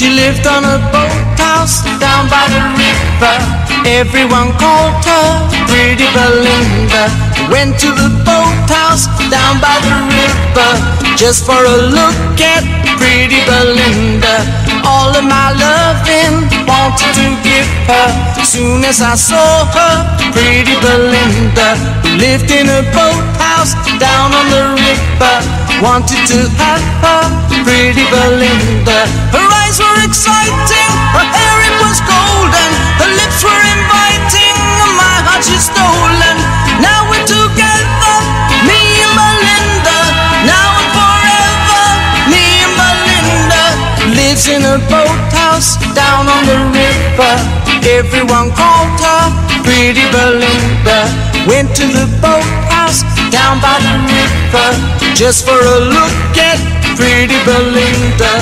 She lived on a boathouse down by the river. Everyone called her Pretty Belinda. Went to the boathouse down by the river just for a look at Pretty Belinda. All of my loving wanted to give her. Soon as I saw her, Pretty Belinda, who lived in a boathouse down on the river, wanted to have her, Pretty Belinda. Her eyes were exciting, her hair it was golden, her lips were inviting, my heart she's stolen. Now we're together, me and Belinda. Now and forever, me and Belinda. Lives in a boathouse down on the river. Everyone called her Pretty Belinda. Went to the boathouse down by the river just for a look at Pretty Belinda.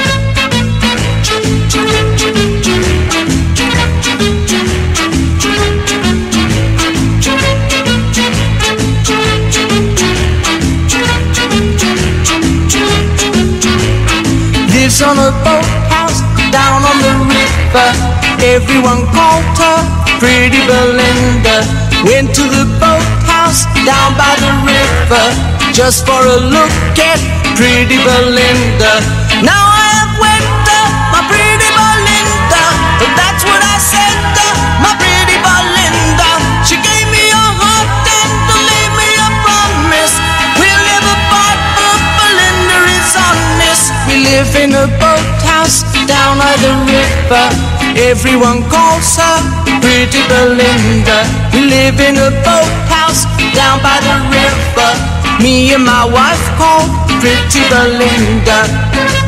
Lives on a boathouse down on the river. Everyone called her Pretty Belinda. Went to the boathouse down by the river just for a look at Pretty Belinda. Now I have wept my Pretty Belinda. That's what I said, my Pretty Belinda. She gave me a heart and made me a promise. We'll never part, but Belinda is honest. We live in a boathouse down by the river. Everyone calls her Pretty Belinda. We live in a boathouse down by the river. Me and my wife called Pretty Belinda.